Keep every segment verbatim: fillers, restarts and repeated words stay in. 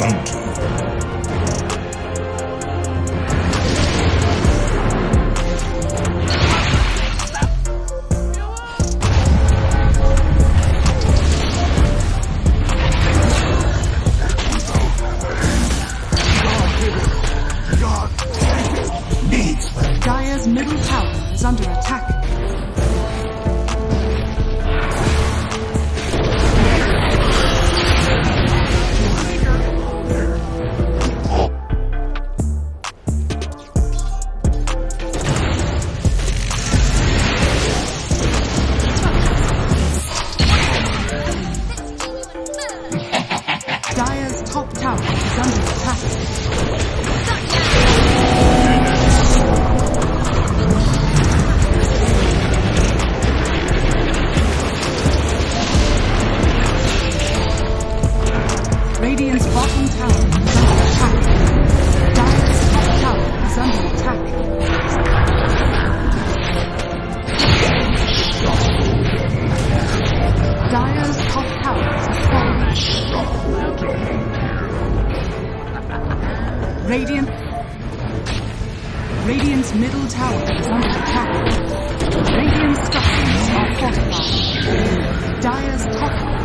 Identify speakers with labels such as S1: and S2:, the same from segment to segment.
S1: bounty.
S2: Dire's middle tower is under attack. Dire's top tower is under attack. Radiant's bottom tower is under attack. Dire's top tower is under attack. Dire's top tower has fallen. Radiant. Radiant's middle tower is under attack. Radiant's structures are fortified. Dire's top.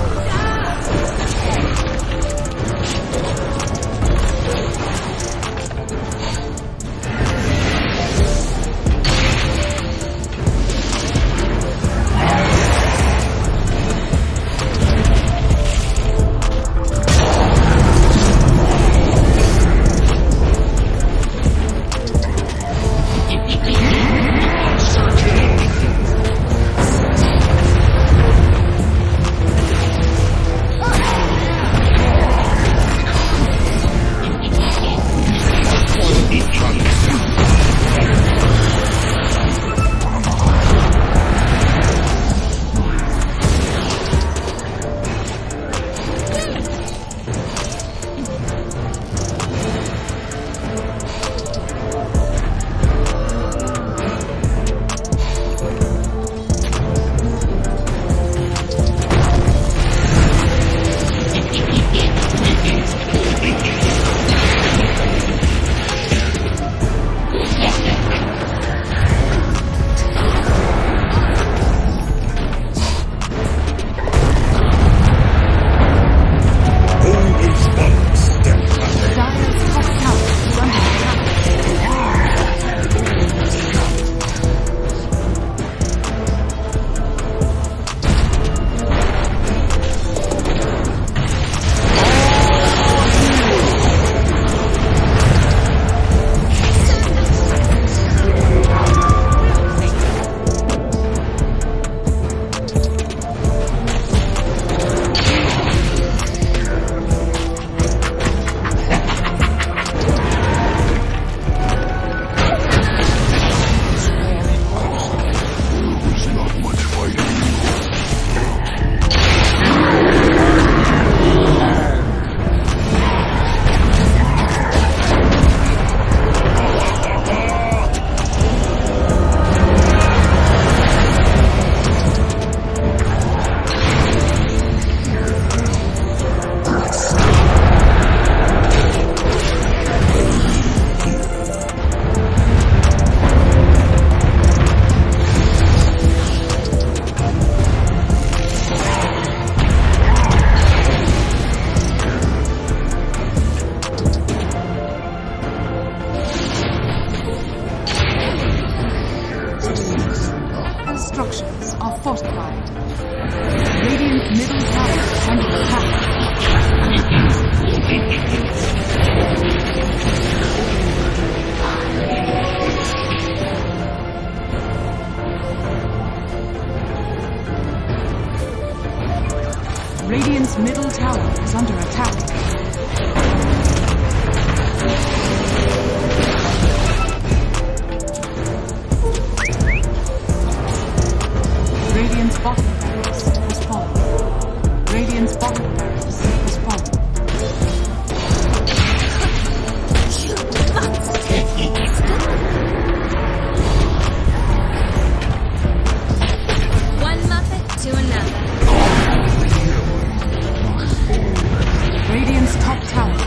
S2: Structures are fortified. Radiant middle tower is under attack. Radiant's middle tower is under attack. Radiant's bottom barracks has fallen. Radiant's bottom barracks has fallen.
S3: One Muppet to another.
S2: Radiant's top tower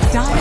S2: Dire